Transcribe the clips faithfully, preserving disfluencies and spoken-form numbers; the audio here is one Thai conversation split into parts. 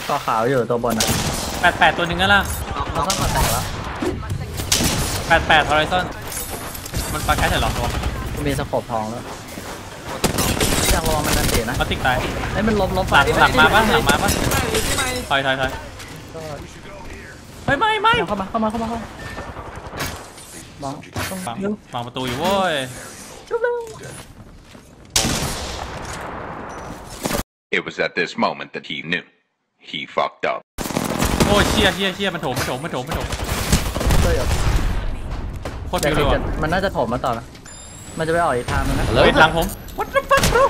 ก็ขาวอยู่ตัวบนอ่ะแปดแปดตัวหนึ่งนั่นล่ะเราต้องมาแตกแล้วแปดแปดฮอริซอนมันปลาแค่ไหนหรอตัวมีสโคปทองแล้วยังรอมันนันเตะนะเขาติดตายไอ้มันล้มล้มหลังหลังมาป่ะหลังมาป่ะถอยถอยถอยเฮ้ยไม่ไม่เข้ามาเข้ามาเข้ามาเข้ามาฟังฟังประตูอยู่โว้ย It was at this moment that he knew he fucked up โอ้เชี่ยเชี่ยเชี่ยมันโถมมันโถมมันโถมมันโถมโคตรเร็วมันน่าจะโถมมาต่อนะมันจะไปออกอีกทางนึงนะเลยหลังผม What the fuck bro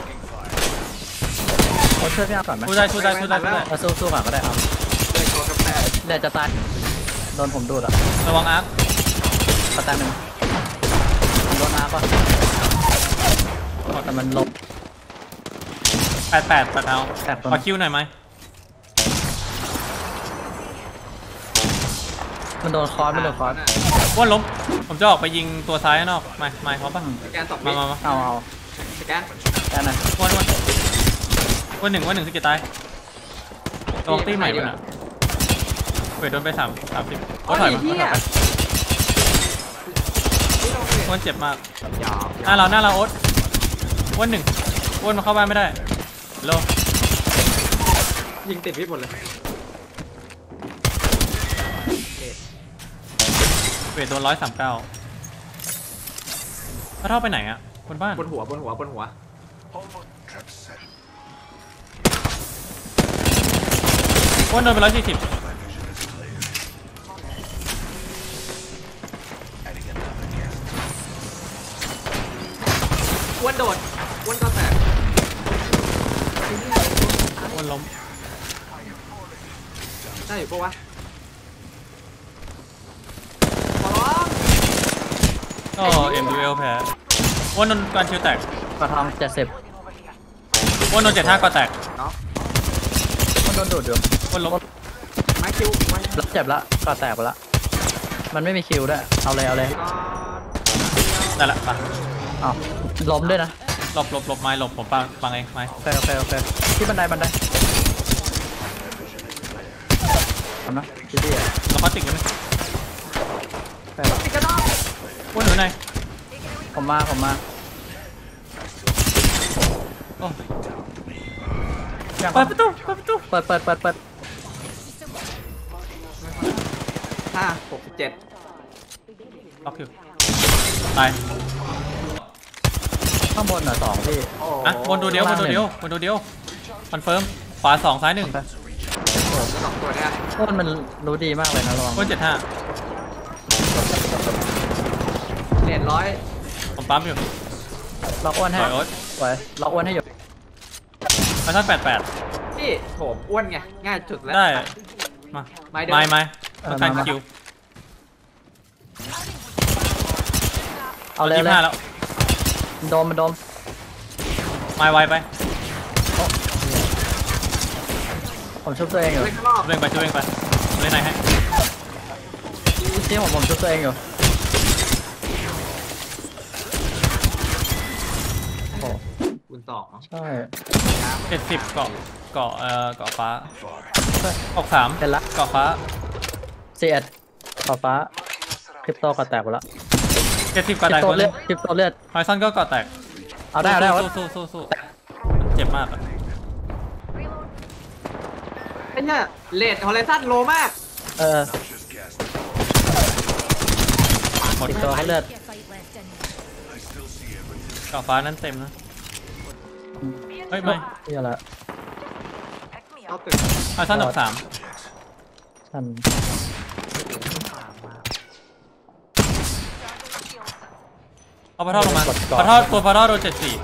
เขาช่วยพี่อาก่อนไหมสู้ได้สู้ได้สู้ได้สู้ได้สู้สู้ก่อนก็ได้ครับเดี๋ยวจะตายโดนผมดูดอ่ะระวังอาร์คกระแตหนึ่งโดนอาร์คป่ะแต่มันลบแปดแปดแปดเอาขอคิวหน่อยไหมมันโดนคอร์สมันโดนคอร์สว่าล้มผมจะออกไปยิงตัวซ้ายนอกไม่ไม่เขาป่ะมามามาเอาเอาสแกนแกนนะวันวันวันหนึ่งวันหนึ่งสกิลตายลองตีใหม่ด้วยนะเวทโดนไปสามสามสิบโอ้ถอยมาถอยไปวันเจ็บมากหน้าเราหน้าเราโอ๊ตวันหนึ่งวันมาเข้าบ้านไม่ได้โลยิงติดพี่หมดเลยเวทโดนร้อยสามเก้าถ้าเท่าไปไหนอะบนบ้านบนหัวบนหัวบนหัววันโดนไปร้อยสี่สิบวันโดดวันก็แตกวันล้มได้อยู่ปะวะก็เอ็มดูเอลแพ้วันโดนการคิวแตกกระทองเจ็ดสิบวันโดนเจ็ดห้าก็แตกวันโดนดูดอยู่วันล้มไม้คิวรับเจ็บละก็แตกไปละมันไม่มีคิวด้วยเอาเลยเอาเลยได้ละปะอ้าวล้มด้วยนะหลบหลบหลบไม้หลบผมปังปังเองไม้โอเคโอเคโอเคที่บันไดบันไดทำนะที่ที่เราเขาติดกันไหมติดกันได้วันหนูไหนผมมาผมมาโอ้เปิดประตูเปิดประตูเปิดเปิดเปิดเปิดห้าหกสิบเจ็ดล็อกอยู่ตายข้างบนอ่ะสองพี่อ่ะบนตัวเดียวบนตัวเดียวบนตัวเดียวคอนเฟิร์มขวาสองซ้ายหนึ่งสองตัวเนี่ยโคตรมันรู้ดีมากเลยนะระวังบนเจ็ดห้าเหรียญร้อยผมปั๊มอยู่ล็อกอ้วนให้ไว้ล็อกอ้วนให้อยู่มาท่านแปดแปดพี่โถมอ้วนไงง่ายจุดแล้วได้มาไม่ไม่ไม่ท่านคิวเอาเลยเลยแล้วโดมมันโดมไม่ไวไปผมชุบตัวเองอยู่เล่นไปช่วยเองไปเล่นไหนให้ที่ผมผมชุบตัวเองอยู่โอ้คุณสองใช่เจ็ดสิบเกาะเกาะเอ่อเกาะฟ้าออกสามเป็นละเกาะฟ้าเสียดเกาะฟ้าคริปโตก็แตกหมดละเจ็ดสิบกว่าแตกเลือดคริปโตเลือดฮอยซันก็เกาะแตกเอาได้เอาได้สู้สู้สู้เจ็บมากอ่ะไอ้เนี่ยเลดฮอลเลซันโลมากเออหมดตัวให้เลือดเกาะฟ้านั้นเต็มนะเฮ้ยไม่นี่อะไรฮอยซันออกสามฉันเอาพาทอดลงมาพาทอดตัวพาทอดโดนเจ็ดสี่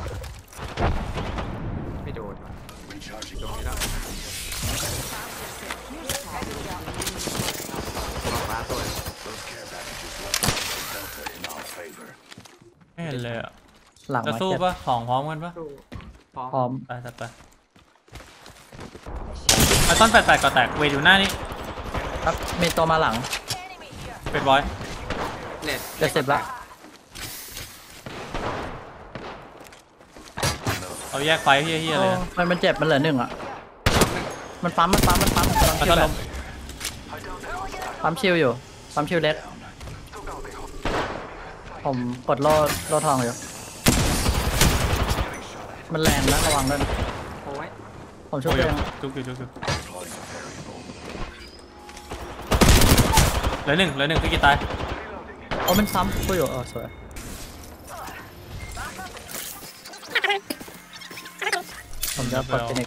ไม่โดนไม่เห็นเลยอ่ะหลังจะสู้ปะของพร้อมกันปะพร้อมไปจัดไปไอต้นแปดแตกก็แตกเวทอยู่หน้านี้ครับมีตัวมาหลังเป็นบอยเลดจะเสร็จละเอาแยกไฟเฮี้ยๆเลยมันมันเจ็บมันเหลือหนึ่งอ่ะมันปั๊มมันปั๊มมันปั๊มปั๊มมันชิก็วแบล้บมปั๊มชิวอยู่ปั๊มชิวเล็กผมกดโล่โล่ทองอยู่มันแรงนะระวังด้วยนะโอ้ยผมช่วยโอ้ยเองจุกอยู่จุกอยู่เหลือหนึ่งเหลือหนึ่งพี่กีตายโอ้มันซ้ำกูอยู่เออสวยผมจะกดเจเนก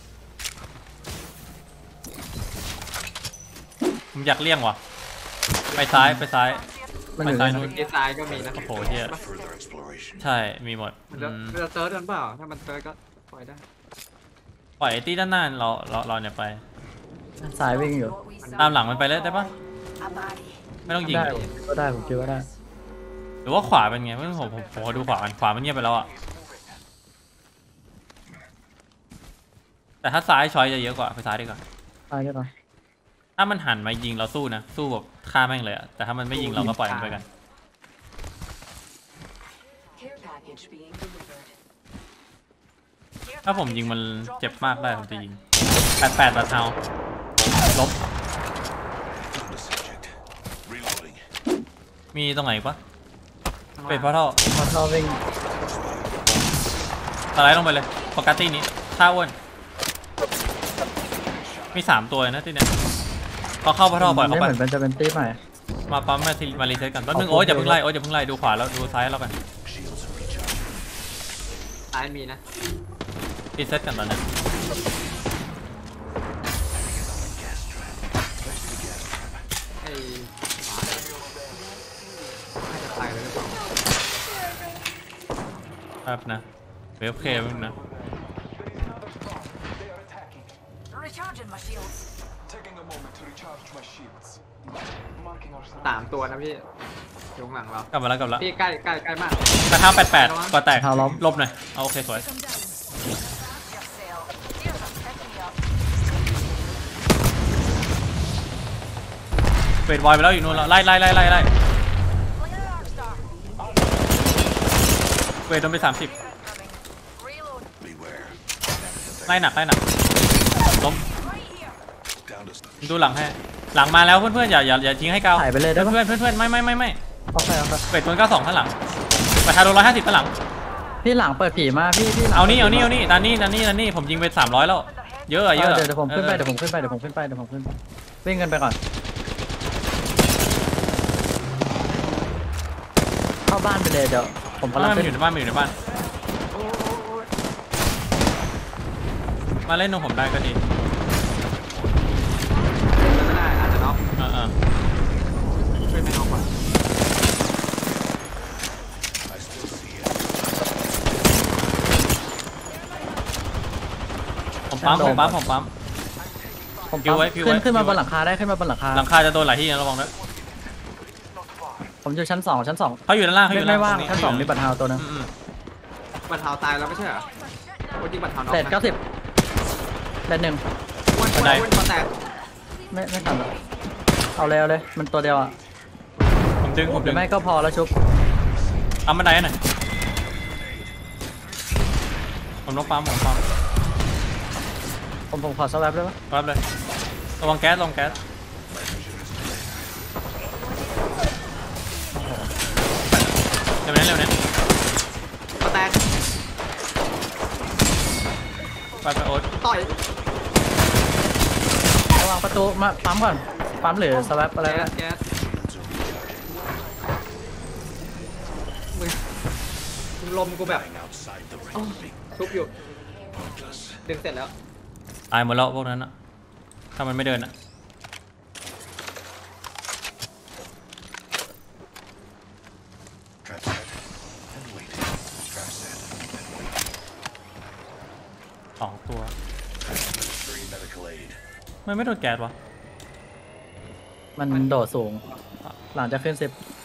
ผมอยากเลี่ยงว่ะไปซ้ายไปซ้ายมันไปอยู่ซ้ายในนู้นเอซ้ายก็มีนะโอ้โหเฮียใช่มีหมดมันจะอืมมันจะเซิร์ชกันเปล่าถ้ามันเซิร์ชก็ปล่อยได้ปล่อยไอ้ตี้ด้านหน้าเราเราเราเนี่ยไปสายวิ่งอยู่ตามหลังมันไปเลยได้ปะไม่ต้องยิงได้ก็ได้ผมคิดว่าได้หรือว่าขวาเป็นไงไม่ผมผมผมขอดูขวากันขวามันเงียบไปแล้วอะแต่ถ้าซ้ายช้อยจะเยอะกว่าไปซ้ายดีกว่าไปได้ปะถ้ามันหันมายิงเราสู้นะสู้แบบฆ่าแม่งเลยอะแต่ถ้ามันไม่ยิงเราก็ปล่อยมันไปกัน Care package being delivered. ถ้าผมยิงมันเจ็บมากได้ผมจะยิงแปดแปดบาทเทาลบมีตรงไหนอีกปะเป็นพอร์ทัลพอเข้าวิ่งสไลด์ลงไปเลยโฟกัสตี้นี้ท่าอ้วนมีสามตัวนะที่เนี้ยพอเข้าพอร์ทัลปล่อยเข้าไม่ไปเหมือนมันจะเป็นตีใหม่มาปั๊มมาทีมารีเซ็ตกันแป๊บนึงขอบคุณโอ๊ยอย่าเพิ่งไล่โอ๊ยอย่าเพิ่งไล่ดูขวาแล้วดูซ้ายแล้วกันซ้ายมีนะรีเซ็ตกันตอนนี้ไอ้หมาน่าจะตายเลยหรือเปล่าครับนะเวฟเคมึงนะ Recharging my shields. Taking a moment to recharge my shields. Marking our สามตัวนะพี่อยู่ข้างหลังเรากลับมาแล้วกลับมาแล้วพี่ใกล้ใกล้ใกล้มากกระทะแปดแปดก่อแตกเท้าล้อมลบหน่อยเอาโอเคสวย Come down. Just sail. Here's a picking me up. เวทวอยไปแล้วอยู่นู่นแล้วไล่ไล่ไล่ไล่ไล่ Look at that arc star. เวทโดนไปสามสิบ Coming. Reload. ไล่หนักไล่หนักล้ม Right here. ดูหลังให้หลังมาแล้วเพื่อนๆอย่าอย่าอย่าทิ้งให้เกาถ่ายไปเลยได้ปะเพื่อนๆเพื่อนๆไม่ไม่ไม่ไม่โอเคโอเคเวทตัวเก้าสองข้างหลังประชาโดนร้อยห้าสิบข้างหลังพี่หลังเปิดผีมาพี่พี่หลังเอานี่เอานี่เอานี่ด้านนี้ด้านนี้ด้านนี้ผมยิงไปสามร้อยแล้วเยอะอะเยเออะออะเดี๋ยวเดี๋ยวผมขึ้นไปออเดี๋ยวผมขึ้นไปเดี๋ยวผมขึ้นไปเดี๋ยวผมขึ้นไปวิ่งกันไปก่อนเข้าบ้านไปเลยเดี๋ยวผมเพกำราะลังมันขึ้นอยู่ในบ้านมันอยู่ในบ้านมาเล่นตรงผมได้ก็ดีไม่ได้อาจจะน็อกเออเออช่วยไม่น็อกก่อนผมปั๊มผมปั๊มผมปั๊มผมพิวไว้พิวไว้ขึ้นขึ้นมาพิวไว้บนหลังคาได้ขึ้นมาบนหลังคาหลังคาจะโดนหลายที่นะระวังด้วยผมอยู่ชั้นสองชั้นสองเขาอยู่ด้านล่างเขาอไม่ยู่ด้านไม่ล่างว่างชั้นสองมีบัตรเฮาตัวนึงอืมอืมบัตรเท้าตายแล้วไม่ใช่เหรอโอ้ยจริงบัตรเท้าน็อกเลทนะเก้าสิบเลทหนึ่งอ้วนอ้วนอ้วนคอแตกไม่ไม่ทันหรอกเอาเลยเอาเลยมันตัวเดียวอ่ะผมดึงผมหรืดึอง ไม่ก็พอแล้วชุบปั๊มบันไดหน่อยผมต้องปั๊มผมปั๊มผมผมขอสแวปได้ปะปั๊มเลยระวังแก๊สระวังแก๊สเร็วนี้เร็วนี้คอแตกไปไปโอ๊ตต่อยระวังประตูมาปั๊มก่อนปั๊มหรือสแวปอะไรก็แก๊ได้สแก๊สมึงมึงลมกูแบบโอ้ทุบอยู่ดึงเสร็จแล้วตายหมดแล้วพวกนั้นอะถ้ามันไม่เดินอะสองตัวมันไม่โดนแก๊สวะมันโดดสูง หลังจากขึ้นสิบ